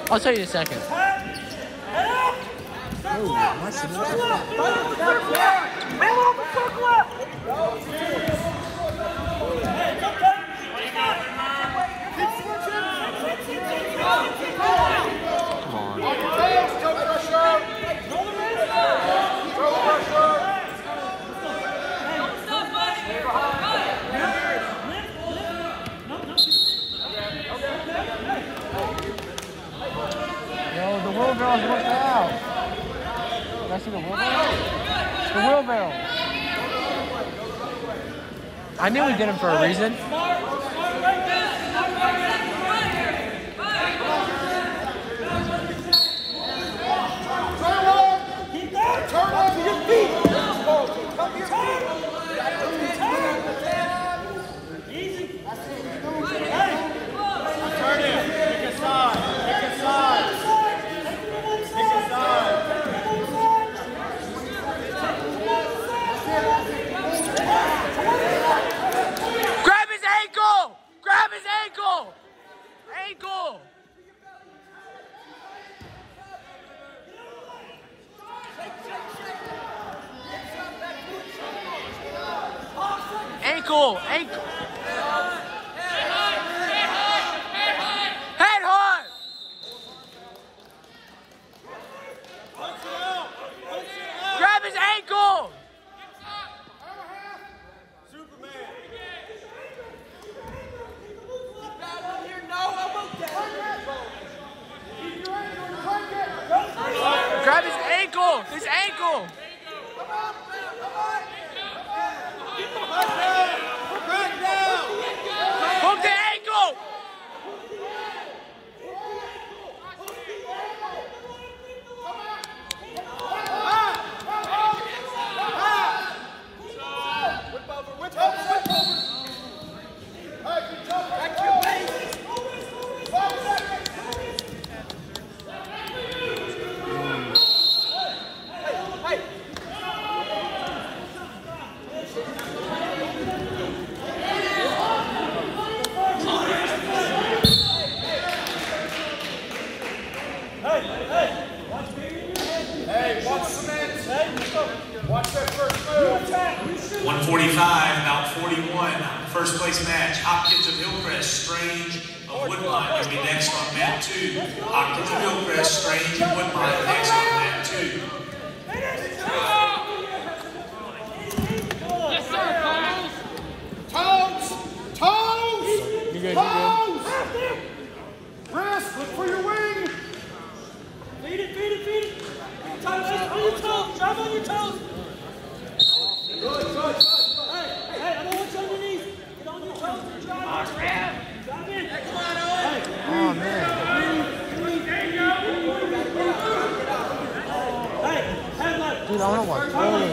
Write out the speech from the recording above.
I'll tell you in a second. The wheelbarrow's working out. Did I see the wheelbarrow? It's the wheelbarrow. I knew we did him for a reason. Turn on to your feet. Come to your feet. Easy. Turn it. Pick a side. Pick a side. Pick a side. Grab his ankle! Grab his ankle! Ankle! Ankle! Ankle! Head hard! Grab his ankle! Superman. Grab his ankle! His ankle! Hook the ankle! Watch that first move. 145, about 41. First place match. Hopkins of Hillcrest, Strange of Woodbine. Will be next on mat 2. Hopkins of Hillcrest, Strange of Woodbine next on mat 2. Yes, sir, Toes! Toes! You good, Toes! Wrist, look for your wing! Feed it, feed it, feed it. On your toes, drive on your toes. Good. Hey, I don't want you underneath. Get on your toes and drive. Drive in. Oh, man. Hey, headlight. Dude, I want to watch.